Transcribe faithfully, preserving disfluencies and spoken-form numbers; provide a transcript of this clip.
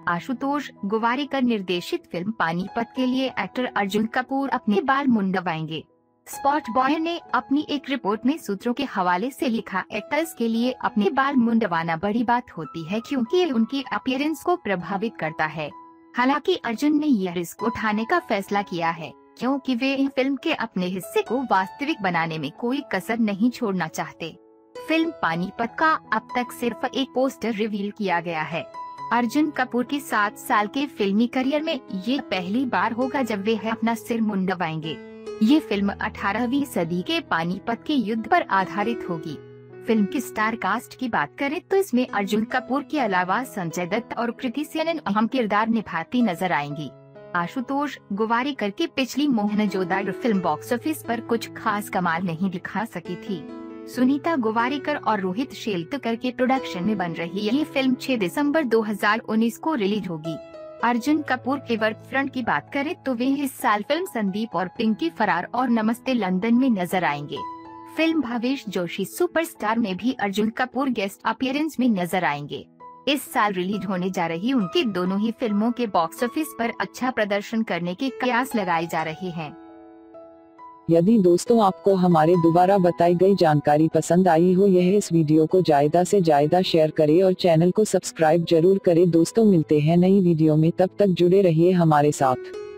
आशुतोष गोवारिकर निर्देशित फिल्म पानीपत के लिए एक्टर अर्जुन कपूर अपने बाल मुंडवाएंगे। स्पॉट बॉय ने अपनी एक रिपोर्ट में सूत्रों के हवाले से लिखा, एक्टर्स के लिए अपने बाल मुंडवाना बड़ी बात होती है क्योंकि ये उनकी अपीयरेंस को प्रभावित करता है। हालांकि अर्जुन ने यह रिस्क उठाने का फैसला किया है क्योंकि वे इन फिल्म के अपने हिस्से को वास्तविक बनाने में कोई कसर नहीं छोड़ना चाहते। फिल्म पानीपत का अब तक सिर्फ एक पोस्टर रिवील किया गया है। अर्जुन कपूर के सात साल के फिल्मी करियर में ये पहली बार होगा जब वे अपना सिर मुंडवाएंगे। ये फिल्म अठारहवीं सदी के पानीपत के युद्ध पर आधारित होगी। फिल्म की स्टार कास्ट की बात करें तो इसमें अर्जुन कपूर के अलावा संजय दत्त और कृति सेनन अहम किरदार निभाती नजर आएंगी। आशुतोष गोवारिकर की पिछली मोहनजोदड़ो फिल्म बॉक्स ऑफिस पर कुछ खास कमाल नहीं दिखा सकी थी। सुनीता गोवारिकर और रोहित शेलतकर के प्रोडक्शन में बन रही ये फिल्म छह दिसंबर दो हज़ार उन्नीस को रिलीज होगी। अर्जुन कपूर के वर्क फ्रंट की बात करें तो वे इस साल फिल्म संदीप और पिंकी फरार और नमस्ते लंदन में नजर आएंगे। फिल्म भावेश जोशी सुपरस्टार में भी अर्जुन कपूर गेस्ट अपीयरेंस में नजर आएंगे। इस साल रिलीज होने जा रही उनकी दोनों ही फिल्मों के बॉक्स ऑफिस पर अच्छा प्रदर्शन करने के कयास लगाए जा रहे हैं। यदि दोस्तों आपको हमारे दोबारा बताई गई जानकारी पसंद आई हो, यह इस वीडियो को ज्यादा से ज्यादा शेयर करें और चैनल को सब्सक्राइब जरूर करें। दोस्तों मिलते हैं नई वीडियो में, तब तक जुड़े रहिए हमारे साथ।